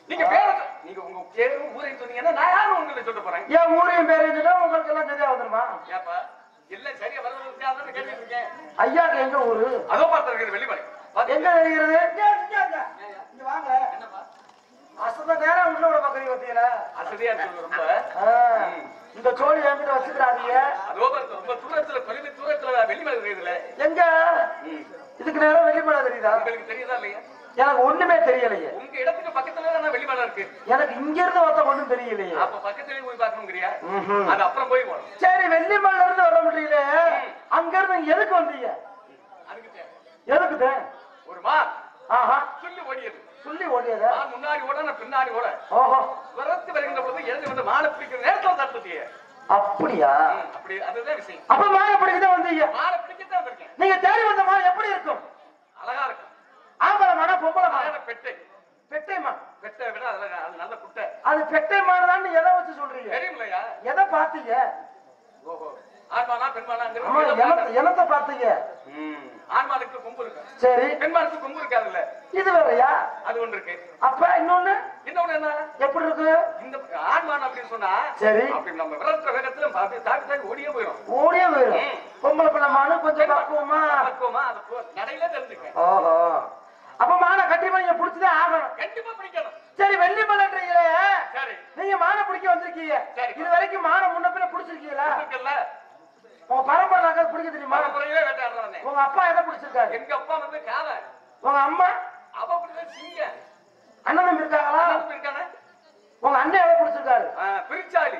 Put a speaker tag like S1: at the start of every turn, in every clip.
S1: நீங்க நீங்க உங்க பேரும் ஊரையும் சொன்னீங்கன்னா நான் யாரும் உங்களுக்கு சொல்ல போறேன்.
S2: ஏன் ஊரையும் பேரையும் சொன்னா உங்களுக்கு எல்லாம் சரியா வந்துருமா?
S1: ஏப்பா எல்லாம் சரியா வரதுக்காக கேட்டுட்டு இருக்கேன்.
S2: ஐயாக்கு எங்க ஊரு?
S1: அதோ பார்த்து வெளிப்பாடு
S2: எங்க தெரிகிறது? இங்க வாங்க.
S1: என்னப்பா
S2: அசத நேரம் உள்ள விட பாக்குறீங்க பாத்தீங்களா?
S1: அசதியா இருக்கு ரொம்ப.
S2: இந்த சோழி என்கிட்ட வச்சுக்கிறாதீங்க.
S1: அதோ பார்த்து ரொம்ப தூரத்துல தொலைவு தூரத்துல வெளிமலை தெரியுதுல.
S2: எங்க இதுக்கு நேரம் வெளிமலை தெரியுதா?
S1: உங்களுக்கு தெரியுதா இல்லையா?
S2: எனக்கு ஒண்ணுமே தெரியலையே.
S1: உங்க இடத்துக்கு பக்கத்துல தான் வெளிமலை இருக்கு.
S2: எனக்கு இங்க இருந்து பார்த்தா ஒண்ணும் தெரியலையே.
S1: அப்ப பக்கத்துலயே போய் பார்க்கணுங்கிறியா? அது அப்புறம் போய் போறோம்.
S2: சரி வெள்ளிமலைல இருந்து வர முடியல. அங்க இருந்து எதுக்கு வந்தீங்க?
S1: அதுக்கு
S2: எதுக்குது?
S1: ஒரு மா சொல்லி ஓடியது.
S2: சொல்லி ஓடியதா?
S1: முன்னாடி ஓட நான் பின்னாடி ஓட.
S2: ஓஹோ
S1: வரத்து வருகின்ற பொழுது எழுந்து வந்து மாலை பிடிக்கிற நேரத்தில் தடுத்துட்டிய.
S2: அப்படியா?
S1: அப்படி அதுதான் விஷயம்.
S2: அப்ப மாலை பிடிக்கதான் வந்தீங்க?
S1: மாலை பிடிக்கத்தான் இருக்கேன்.
S2: நீங்க தேடி வந்த மாலை எப்படி இருக்கும்?
S1: அழகா இருக்கும்.
S2: ஆம்பளை மாடா பொம்பளை மாடா?
S1: பெட்டை.
S2: பெட்டை மா.
S1: பெட்டை விட அழகா அது நல்ல குட்டை.
S2: அது பெட்டை மாடுதான்னு எதை வச்சு சொல்றீங்க?
S1: தெரியுமில்லையா?
S2: எதை பாத்தீங்க?
S1: ஓஹோ ஆண்மானா பெண்மானா?
S2: என்னத்தை பாத்தீங்க?
S1: ஆண்மானுக்கு கொம்பு இருக்கு.
S2: சரி
S1: பெண்மானுக்கு கொம்பு இருக்காதுல்ல.
S2: இது வேறயா?
S1: அது ஒன்று இருக்கு.
S2: அப்ப இன்னொன்னு
S1: என்ன
S2: எப்படி இருக்கு?
S1: இந்த ஆண்மான் அப்படின்னு சொன்னா
S2: சரி
S1: அப்படி நம்ம விரட்டுற வேகத்துல தாக்கி தாக்கி ஓடியே போயிடும்.
S2: ஓடியே போயிடும். பொம்பளை பிள்ளை மானு கொஞ்சம் பக்குவமா
S1: அது நடையில தெரிஞ்சுக்க.
S2: ஓஹோ அப்ப மானை கண்டிப்பா நீங்க பிடிச்சதே ஆகணும்.
S1: கண்டிப்பா பிடிக்கணும்.
S2: சரி வெள்ளிமலைன்றீங்களே,
S1: சரி
S2: நீங்க மானை பிடிக்க வந்திருக்கீங்க. இது வரைக்கும் மானை முன்ன பின்ன பிடிச்சிருக்கீங்களா? உங்க பரம்பரை நகர் பிடிக்க தெரியுமா? உங்க அப்பா எதை பிடிச்சிருக்காரு?
S1: எங்க அப்பா வந்து காலை.
S2: உங்க அம்மா?
S1: அவ பிடிச்ச சிங்க.
S2: அண்ணன் இருக்காங்களா?
S1: இருக்கானே.
S2: உங்க அண்ணன் எதை பிடிச்சிருக்காரு?
S1: பிரிச்சாலி.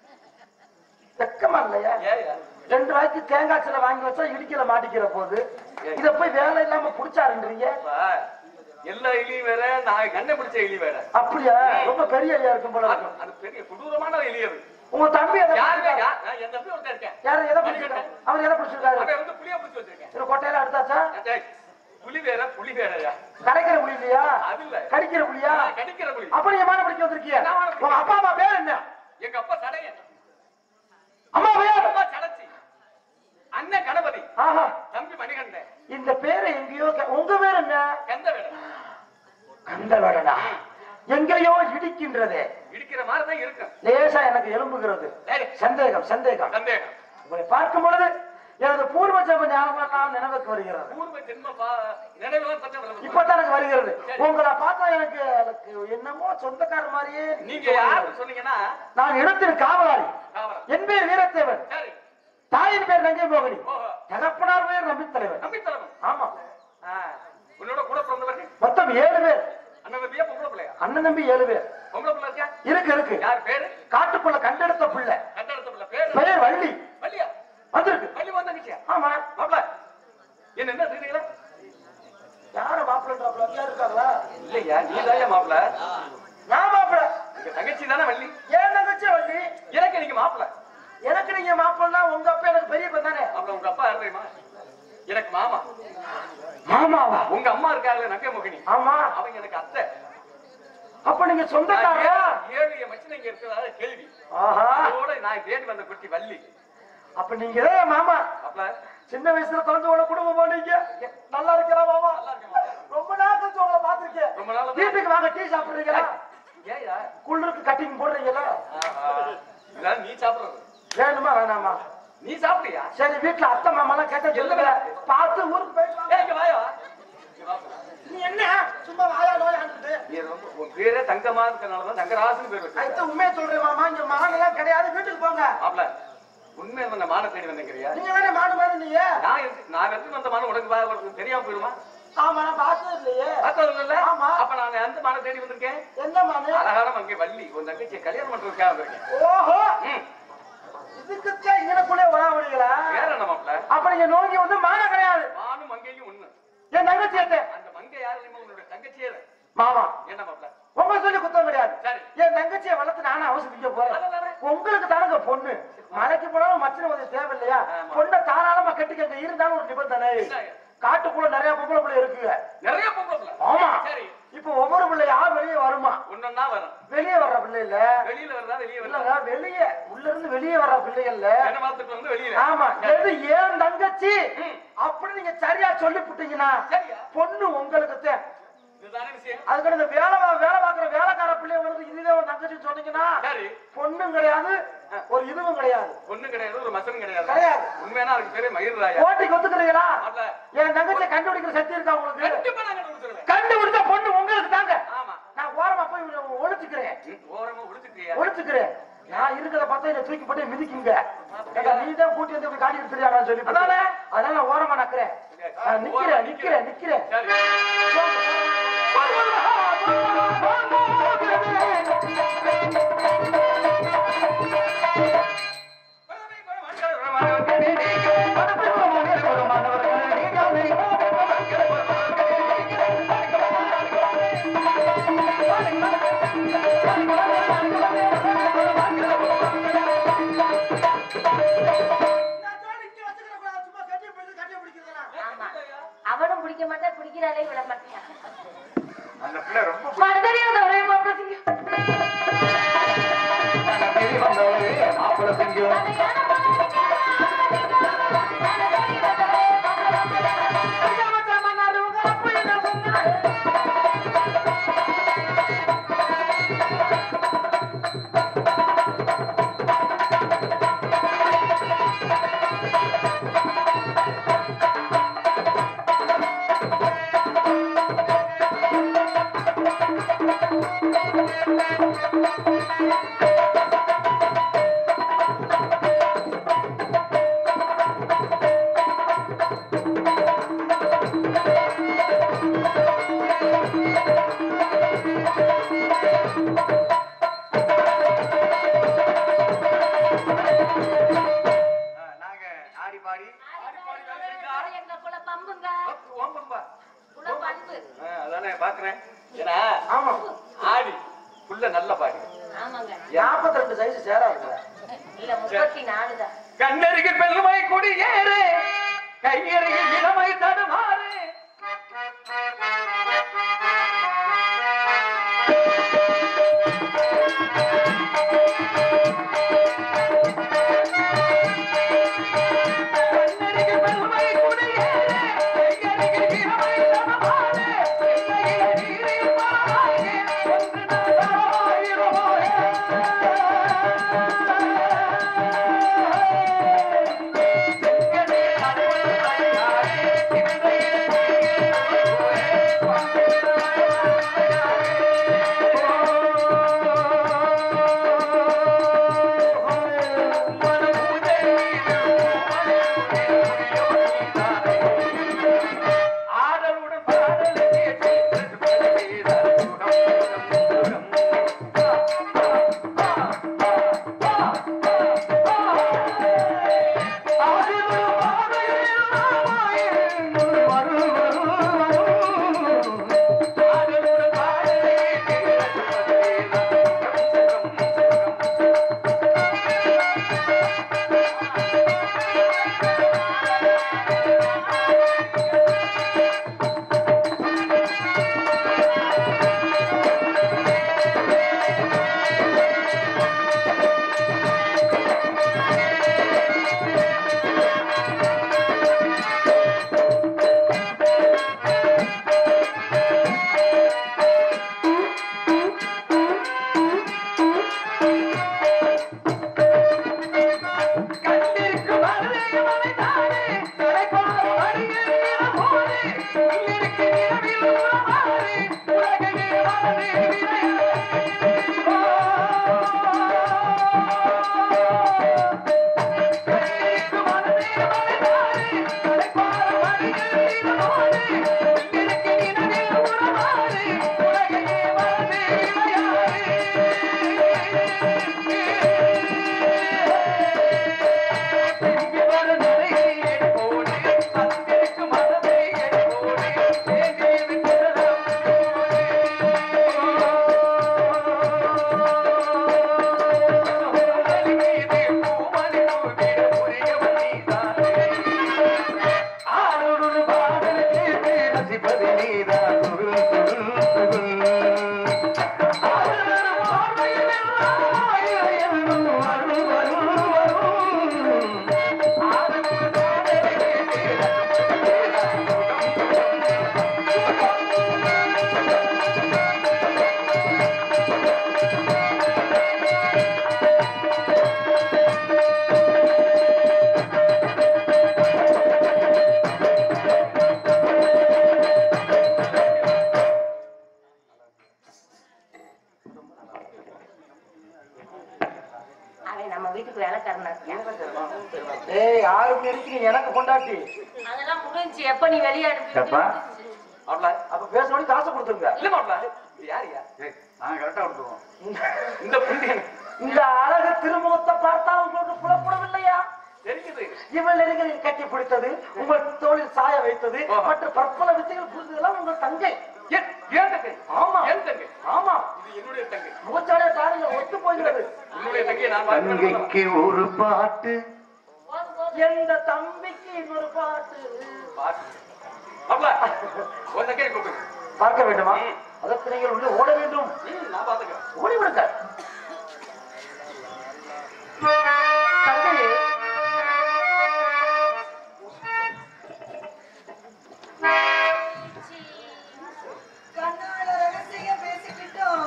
S2: வெக்கமா இல்லையா? 2 ரூபாய்க்கு தேங்காய் சில வாங்கி வச்சா இடிக்கல மாட்டிக்கிற போது இத போய் வேலை இல்லாம புடிச்சாருன்றீங்க.
S1: எல்லா எலியும் வேற, நான் கண்ணை பிடிச்ச எலி வேற.
S2: அப்படியா? ரொம்ப பெரிய எலியா இருக்கும் போல.
S1: அது பெரிய கொடூரமான எலி. அது
S2: உங்க தம்பி எதை?
S1: என் தம்பி ஒருத்தர் இருக்கேன்.
S2: யாரு எதை பிடிச்சிருக்காரு? அவர் எதை பிடிச்சிருக்காரு?
S1: அவன் வந்து புளிய பிடிச்சி வச்சிருக்கேன்.
S2: இது கொட்டையில எடுத்தாச்சா?
S1: புலி வேற புலி வேறயா?
S2: கடைக்கிற புலி இல்லையா?
S1: அது இல்ல
S2: கடிக்கிற புலியா?
S1: கடிக்கிற புலி.
S2: அப்ப நீங்க மானை பிடிக்க வந்திருக்கீங்க. உங்க அப்பா அம்மா பேர் என்ன?
S1: எங்க அப்பா சடையன்.
S2: அம்மா பேர்?
S1: அப்பா சடச்சி. அண்ணன் கணபதி.
S2: ஆஹா
S1: தம்பி மணிகண்டன்.
S2: இந்த பேரை எங்கேயோ உங்க பேர் என்ன?
S1: கந்தவேடன்.
S2: கந்தவேடனா? எங்கேயோ இடிக்கின்றதே.
S1: இடிக்கிற மாதிரி தான் இருக்கு.
S2: லேசா எனக்கு எலும்புகிறது. சந்தேகம் சந்தேகம்
S1: சந்தேகம்.
S2: உங்களை பார்க்கும் பொழுது எனது பூர்வ ஜென்ம ஞாபகம் நினைவுக்கு வருகிறது.
S1: பூர்வ ஜென்ம நினைவுலாம்
S2: இப்பதான் எனக்கு வருகிறது. உங்களை பார்த்தா எனக்கு என்னமோ சொந்தக்கார மாதிரியே.
S1: நீங்க யாரு சொன்னீங்கன்னா?
S2: நான் இடத்தின் காவலாளி. என் பேர் வீரத்தேவன். தாயின் பேர் நங்கை மோகினி. தகப்பனார் பேர் நம்பித்தலைவன்.
S1: நம்பித்தலைவன்.
S2: ஆமா.
S1: உன்னோட கூட பிறந்தவர்கள்
S2: மொத்தம் 7 பேர்.
S1: அண்ணன் தம்பியா பொம்பளை பிள்ளையா?
S2: அண்ணன் தம்பி 7 பேர்.
S1: பொம்பளை பிள்ளை இருக்கா?
S2: இருக்கு இருக்கு.
S1: யார் பேரு?
S2: காட்டுக்குள்ள கண்டெடுத்த பிள்ளை.
S1: கண்டெடுத்த பிள்ளை பேரு?
S2: பெயர் வள்ளி.
S1: வள்ளியா?
S2: வந்திருக்கு.
S1: வள்ளி வந்தாங்கச்சியா?
S2: ஆமா.
S1: மாப்ள என்ன தெரியுங்களா?
S2: யார மாப்பிள்ளன்றா இருக்காங்களா?
S1: இல்லையா நீதான் மாப்பிள.
S2: நான் மாப்பிள.
S1: உங்க தங்கச்சி தானே வள்ளி?
S2: ஏன் தங்கச்சி வள்ளி?
S1: எனக்கு நீங்க மாப்பிள.
S2: எனக்கு நீங்க மாப்பிள்ளனா உங்க அப்பா எனக்கு பெரியப்பா தானே?
S1: அப்ப உங்க அப்பா யாரு தெரியுமா? எனக்கு மாமா.
S2: மாமாவா?
S1: உங்க அம்மா இருக்காங்க நங்கை மோகினி.
S2: ஆமா.
S1: அவங்க எனக்கு அத்தை.
S2: அப்ப நீங்க சொந்தக்காரா?
S1: 7 மச்சினை இங்க இருக்கிறதா கேள்வி.
S2: ஆஹா.
S1: அதோட நான் தேடி வந்த குட்டி வள்ளி.
S2: அப்ப நீங்க மாமா.
S1: அப்ப
S2: சின்ன வயசுல தோஞ்சோட குடும்பம் போனீங்க. நல்லா இருக்கா மாமா? நல்லா இருக்கேன். ரொம்ப நாள் கழிச்சு உங்களை பாத்துருக்கேன். ரொம்ப நாள். வீட்டுக்கு வாங்க டீ சாப்பிடுறீங்களா? ஏயா குளிருக்கு கட்டிங் போடுறீங்களா?
S1: இதெல்லாம் நீ சாப்பிடுறது
S2: வேணுமா வேணாமா?
S1: நீ சாப்பிடுறியா?
S2: சரி வீட்டுல அத்தை மாமா எல்லாம் கேட்ட சொல்லுங்க. பார்த்து ஊருக்கு போயிட்டு வாயா. நீ என்ன சும்மா வாயா நோயாண்டு?
S1: உன் பேரே தங்கமா இருக்கனாலதான் தங்கராசுன்னு பேர் வச்சு.
S2: அடுத்த உண்மையை சொல்றேன் மாமா. இங்க மானெல்லாம் கிடையாது. வீட்டுக்கு போங்க.
S1: மாப்ள உண்மையை வந்த மான தேடி வந்திருக்கிறியா?
S2: நீங்க வேற மாடு மாதிரி நீங்க.
S1: நான் எடுத்து வந்த மான உனக்கு தெரியாம போயிருமா?
S2: ஆமா நான் பார்த்தது இல்லையே.
S1: பார்த்தது இல்ல?
S2: ஆமா.
S1: அப்ப நான் அந்த மான தேடி வந்திருக்கேன்.
S2: என்ன மானு?
S1: அழகான மங்கை வள்ளி. உன் தங்கச்சி கல்யாணம் பண்றதுக்காக வந்திருக்கேன்.
S2: ஓஹோ. இதுக்குத்தே இங்கனக்குள்ளே வராவீங்களா?
S1: வேற என்ன மாப்ள?
S2: அப்ப நீங்க நோங்கி வந்து மான கிடையாது.
S1: மானும் மங்கையும் ஒண்ணு.
S2: என் தங்கச்சி என்ன?
S1: அந்த மங்கை யாரு தெரியுமா? உன்னோட தங்கச்சியே
S2: மாமா.
S1: என்ன மாப்ள?
S2: உங்க சொல்லி குத்தம் கிடையாது.
S1: சரி.
S2: என் தங்கச்சியை வளர்த்து நானும் அவசியம் போறேன். உங்களுக்கு தானுங்க பொண்ணு. மலைக்கு போனாலும் மச்சன உதவி தேவை இல்லையா? பொண்ணை தாராளமா கட்டிக்கங்க. இருந்தாலும் ஒரு நிபந்தனை. காட்டுக்குள்ள நிறைய பொம்பளை பிள்ளை இருக்குங்க.
S1: நிறைய பொம்பளை பிள்ளை?
S2: ஆமா.
S1: சரி.
S2: இப்ப ஒவ்வொரு பிள்ளையா வெளியே வருமா?
S1: ஒன்னொன்னா வரும்.
S2: வெளியே வர்ற பிள்ளை இல்ல.
S1: வெளியில வரதா வெளியே
S2: வரல. வெளியே உள்ள இருந்து வெளியே வர்ற பிள்ளைகள்ல
S1: என்ன வார்த்தைக்கு வந்து வெளியில.
S2: ஆமா. எது ஏன் தங்கச்சி அப்படி நீங்க சரியா சொல்லி புட்டீங்கன்னா பொண்ணு உங்களுக்கு தான்.
S1: இதுதானே விஷயம்.
S2: அதுக்கு இந்த வேலை பாக்குற வேலைக்கார புள்ளவும் தங்கச்சி சொன்னீங்கன்னா பொண்ணும் கிடையாது ஒரு இதுவும் கிடையாது.
S1: ஒண்ணும் கிடையாது, ஒரு மசனும் கிடையாது.
S2: கிடையாது.
S1: உண்மையான அதுக்கு பேரு மயிர்ராயா.
S2: போட்டிக்கு ஒத்துக்கிறீங்களா? என் தங்கச்சியை கண்டுபிடிக்கிற சக்தி இருக்கா உங்களுக்கு?
S1: கண்டிப்பா நான் கண்டுபிடிச்சிருவேன்.
S2: கண்டுபிடிச்ச பொண்ணு உங்களுக்கு தாங்க.
S1: ஆமா, நான்
S2: ஓரமா போய் ஒளிச்சுக்கிறேன்.
S1: ஓரமா ஒளிச்சுக்கிறியா?
S2: ஒளிச்சுக்கிறேன். நான் இருக்கிறத பார்த்தா இதை தூக்கி போட்டு மிதிக்குங்க. நீ தான் கூட்டி வந்து இப்படி காட்டி எடுத்துறியாடான்னு சொல்லி அதனால நான் ஓரமா நக்கிறேன். நிக்கிறேன்.
S3: அவனும் பிடிக்க மாட்டேன், பிடிக்கிறாளே விட மாட்டேன்.
S1: அந்த பிள்ளை ரொம்ப பாக்குறேன். ஏன்னா
S2: ஆமா
S1: ஆடி புள்ள நல்ல பாடி.
S3: ஆமாங்க.
S2: 42 சைஸ் சேராது.
S3: இல்ல 34 தான்.
S1: கண்ணருகில் பெருமை கொடி ஏறு, கையருகில் இளமை தடுமாறு.
S3: நம்ம வீட்டுக்கு வேலைக்காரனா இருக்கியா?
S2: ஏய் யாருக்கு இருக்கீங்க எனக்கு கொண்டாட்டி
S3: அதெல்லாம் முடிஞ்சு எப்ப நீ வெளியே
S2: எப்பா?
S1: மாப்ள
S2: அப்ப பேச காசு கொடுத்துருங்க.
S1: இல்ல மாப்ள இது யாரியா
S2: நான் கரெக்டா கொடுத்துருவோம்.
S1: இந்த புண்ணியன்
S2: இந்த அழகு திருமுகத்தை பார்த்தா உங்களுக்கு புலப்படவில்லையா?
S1: தெரியுது
S2: இவள் நெருங்கில் கட்டி பிடித்தது, உங்கள் தோளில் சாய வைத்தது, மற்ற பற்பல வித்தைகள் புரிந்ததெல்லாம் உங்கள் தங்கை.
S1: ஏன் தங்கை?
S2: ஆமா
S1: என் தங்கை.
S2: ஆமா,
S1: இது என்னுடைய தங்கை.
S2: முகச்சாடைய பாருங்க ஒத்து போகிறது.
S1: என்னுடைய தங்கையை நான்
S2: தங்கைக்கு ஒரு பாட்டு,
S3: போதும் போதும்.
S2: எந்த தம்பிக்கு இன்னொரு பாட்டு.
S1: மாப்ள உன் தங்கையை கூப்பிடு.
S2: பார்க்க வேண்டுமா? அதற்கு நீங்கள் உள்ளே ஓட வேண்டும்.
S1: நான் பாத்துக்கிறேன்.
S2: ஓடி விடுங்க. தங்கையே,
S4: கண்ணால ரகசியம் பேசிக்கிட்டோம்.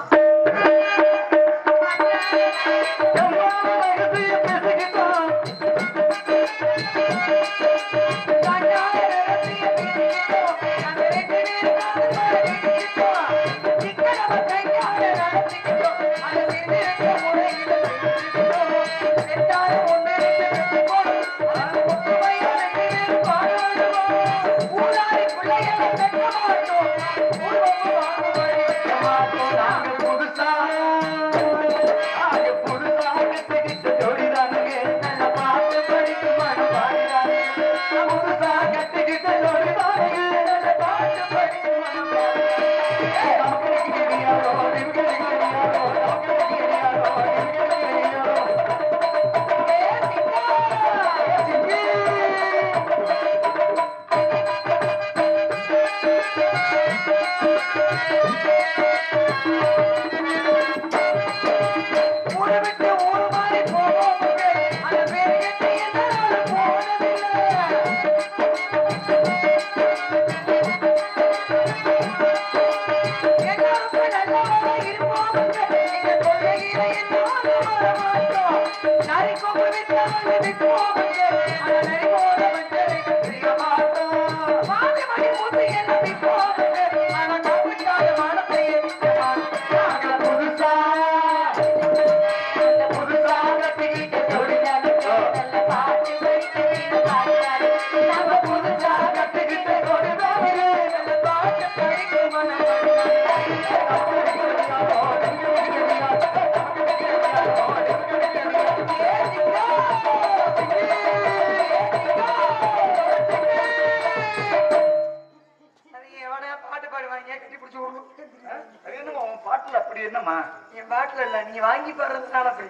S4: என் பாட்டுல இல்ல, நீங்க வாங்கி பாடுறதுனால அப்படி.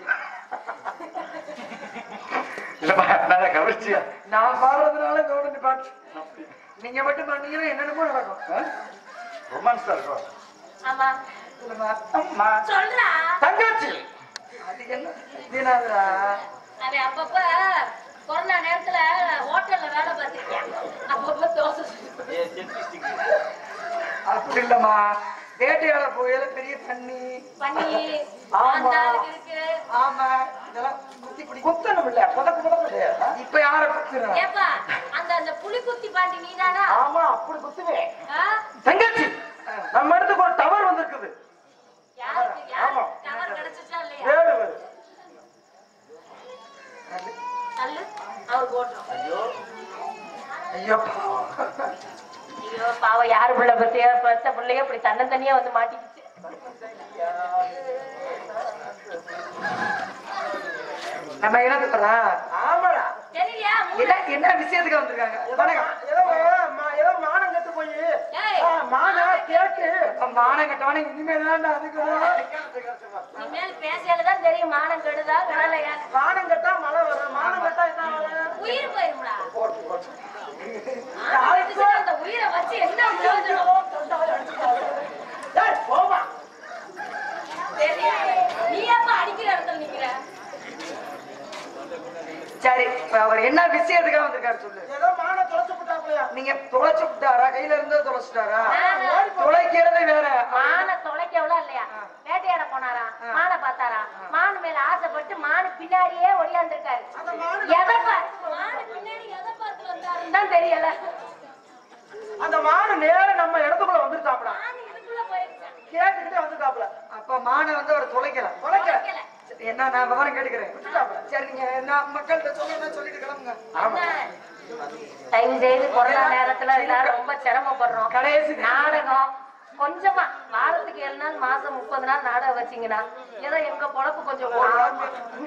S2: கவர்ச்சியா
S4: நான் பாடுறதுனால கவர்மெண்ட் பாட்டு. நீங்க மட்டும் பண்ணீங்கன்னா என்னென்னமோ நடக்கும்.
S2: ரொமான்ஸா இருக்கும்.
S3: ஆமா
S4: அம்மா
S3: சொல்றா.
S2: தங்கச்சி
S4: அது என்ன இதுனாதுரா?
S3: அவன் அப்பப்ப கொரோனா நேரத்துல ஹோட்டல்ல வேலை பார்த்திருக்கேன். அப்பப்ப தோசை
S4: அப்படி இல்லம்மா, வேட்டையாட போயில பெரிய தண்ணி
S3: பண்ணி
S4: ஆமா.
S3: அந்த ஆளுக்கு இருக்கு.
S4: ஆமா, இதெல்லாம் குத்தி பிடி.
S2: குத்தணும் இல்ல, புதக்கு புதக்கு.
S4: இப்ப யார குத்துறா?
S3: ஏப்பா அந்த அந்த புலி குத்தி பாண்டி நீதானா?
S2: ஆமா, அப்படி குத்துவேன்.
S3: ஆ?
S2: தங்கச்சி, நம்ம இடத்துக்கு ஒரு டவர் வந்திருக்குது.
S3: யாருக்கு
S2: ஆமா.
S3: டவர் கிடைச்சிச்சா இல்லையா?
S2: வேடு வேடு.
S3: தள்ளு அவர் போட்டோம்.
S4: ஐயோ
S3: ஐயோ பாவம், யாரு பிள்ளை பத்தியா பத்த பிள்ளைய இப்படி தன்னந்தனியா வந்து மாட்டிக்கிச்சு.
S4: நம்ம இனத்துக்குறா?
S2: ஆமாடா.
S3: தெரியலையா?
S4: என்ன விஷயத்துக்கு வந்திருக்காங்க?
S2: ஏதோ மானம் கெட்டு போய்
S3: ஏய்,
S2: மானை கேட்டு
S4: மானம் கட்டவன இனிமேதான் அதுக்கு
S3: இனிமேல் பேசியாலதான் தெரியும் மானம் கெடுதா கடலையா.
S2: மானம் கெட்டா மழை வரும், மானம் கெட்டா என்ன வரும்?
S3: உயிர் போயிரும்டா.
S2: போட்டு போட்டு.
S3: அந்த உயிரை வச்சு என்ன பிரயோஜனம்?
S2: டேய், போமா.
S3: நீ ஏப்பா அடிக்கிற இடத்துல நிக்கிற?
S4: சரி, இப்ப அவர் என்ன விஷயத்துக்காக வந்திருக்காரு சொல்லு.
S2: ஏதோ மானை தொலைச்சு விட்டாப்லையா?
S4: நீங்க தொலைச்சு விட்டாரா? கையில இருந்து தொலைச்சிட்டாரா?
S3: நானு
S4: தொலைக்கிறது வேற.
S3: மானை தொலைக்கவளா இல்லையா? வேட்டையாட போனாரா? மானை பார்த்தாரா? மானு மேல ஆசைப்பட்டு மானு பின்னாடியே ஒடியாந்துருக்காரு. எதை பார்த்து மானு பின்னாடி எதை பார்த்து வந்தாருன்னு தான் தெரியல.
S2: அந்த மானு நேர நம்ம இடத்துக்குள்ள வந்துருச்சாப்ல.
S3: மானு இதுக்குள்ள போயிருச்சு.
S2: கேட்டுக்கிட்டே வந்துட்டாப்ல.
S4: அப்ப மானை வந்து அவர் தொலைக்கலாம்.
S2: தொலைக்க.
S3: தொலைக்கல.
S4: என்ன நான் விவரம் கேட்டுக்கிறேன். சரிங்க, நான் மக்கள்கிட்ட சொல்லணும் சொல்லிட்டு கிளம்புங்க.
S3: தயவு செய்து கொரோனா நேரத்துல எல்லாரும் ரொம்ப சிரமப்படுறோம்.
S2: கடைசி
S3: நாடகம் கொஞ்சமா வாரத்துக்கு 7 நாள், மாசம் 30 நாள் நாடகம் வச்சீங்கன்னா ஏதோ எங்க பொழப்பு கொஞ்சம் ஓடும்.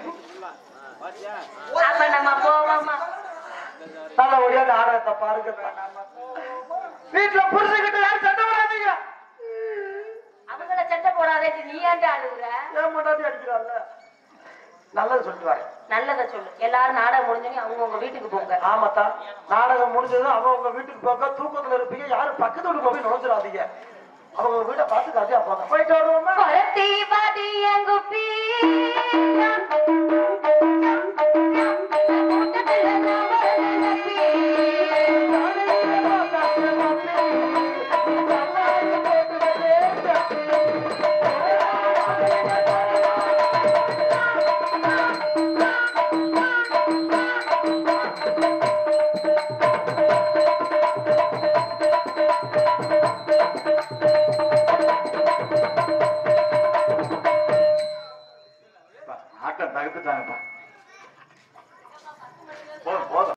S3: அப்ப நம்ம போவோமா?
S2: நல்ல ஒடியாத ஆடத்தை பாருங்க. வீட்டுல புரிஞ்சுக்கிட்டு யாரும் சண்டை வராதீங்க.
S3: அவங்கள சண்டை போடாதே, நீ ஏன்டா அழுகுற?
S2: ஏன் மாட்டாட்டி அடிக்கிறாள்ல. நல்லது சொல்லிட்டு வரேன்.
S3: நல்லதை சொல்லு. எல்லாரும் நாடகம் முடிஞ்சோங்க அவங்கவுங்க வீட்டுக்கு போங்க.
S2: ஆமாத்தா, நாடகம் முடிஞ்சதும் அவங்க உங்க வீட்டுக்கு போக, தூக்கத்துல இருப்பீங்க. யாரும் பக்கத்து வீட்டுக்கு போய் நுழைஞ்சிடாதீங்க. அவங்க வீட்டை பார்த்து கதையா போங்க. போயிட்டு வருவோமா?
S3: எங்குப்பி